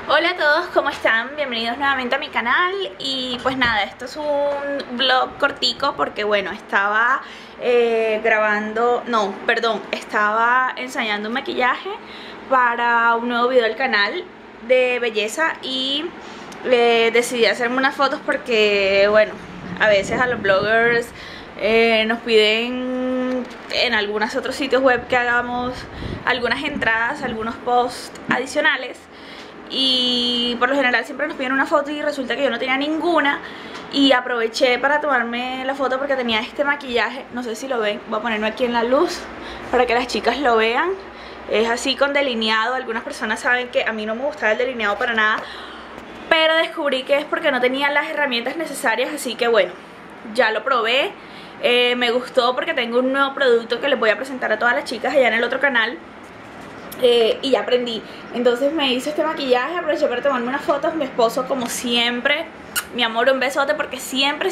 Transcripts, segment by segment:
Hola a todos, ¿cómo están? Bienvenidos nuevamente a mi canal. Y pues nada, esto es un vlog cortico porque bueno, estaba estaba ensayando un maquillaje para un nuevo video del canal de belleza. Y decidí hacerme unas fotos porque bueno, a veces a los bloggers nos piden en algunos otros sitios web que hagamos algunas entradas, algunos posts adicionales. Y por lo general siempre nos piden una foto y resulta que yo no tenía ninguna. Y aproveché para tomarme la foto porque tenía este maquillaje. No sé si lo ven, voy a ponerme aquí en la luz para que las chicas lo vean. Es así con delineado. Algunas personas saben que a mí no me gustaba el delineado para nada, pero descubrí que es porque no tenía las herramientas necesarias. Así que bueno, ya lo probé. Me gustó porque tengo un nuevo producto que les voy a presentar a todas las chicas allá en el otro canal. Y ya aprendí. Entonces me hice este maquillaje, aproveché para tomarme unas fotos. Mi esposo, como siempre, mi amor, un besote, porque siempre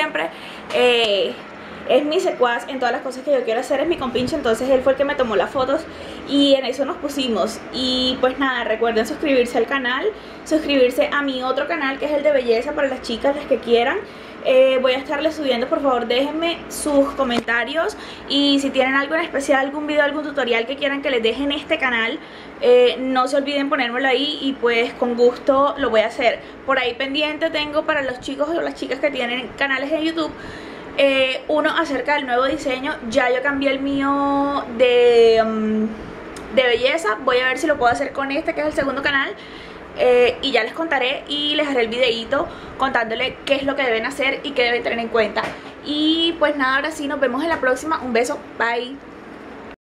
es mi secuaz en todas las cosas que yo quiero hacer, es mi compinche. Entonces él fue el que me tomó las fotos y en eso nos pusimos. Y pues nada, recuerden suscribirse al canal, suscribirse a mi otro canal que es el de belleza para las chicas, las que quieran. Voy a estarles subiendo, por favor déjenme sus comentarios. Y si tienen algo en especial, algún video, algún tutorial que quieran que les deje en este canal, no se olviden ponérmelo ahí y pues con gusto lo voy a hacer. Por ahí pendiente tengo para los chicos o las chicas que tienen canales en YouTube, uno acerca del nuevo diseño. Ya yo cambié el mío de belleza. Voy a ver si lo puedo hacer con este, que es el segundo canal. Y ya les contaré y les haré el videito contándole qué es lo que deben hacer y qué deben tener en cuenta. Y pues nada, ahora sí, nos vemos en la próxima. Un beso, bye.